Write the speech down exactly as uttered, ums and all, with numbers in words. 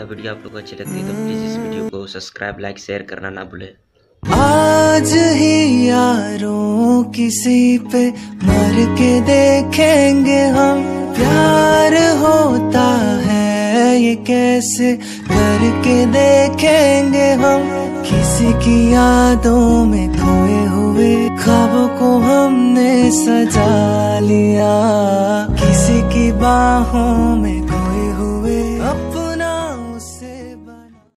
Video आप लोग को अच्छी लगती है तो प्लीज़ इस वीडियो को सब्सक्राइब लाइक शेयर करना ना भूलें। आज ही यारों किसी पे मर के देखेंगे हम, प्यार होता है ये कैसे करके देखेंगे हम। किसी की यादों में खोए हुए ख्वाबों को हमने सजा लिया, किसी की बाहों में